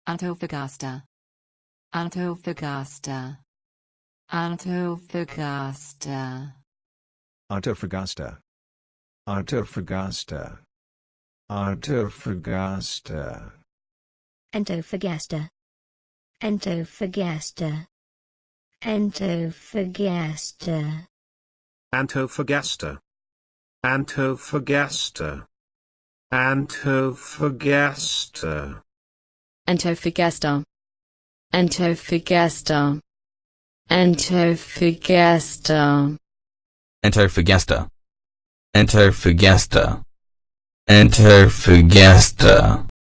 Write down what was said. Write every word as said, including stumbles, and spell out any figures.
Antofagasta. Antofagasta. Antofagasta. Antofagasta. Antofagasta. Antofagasta. Antofagasta. Antofagasta. Antofagasta. Antofagasta. Antofagasta. Antofagasta. Antofagasta. Antofagasta. Antofagasta. Antofagasta. Antofagasta. Antofagasta.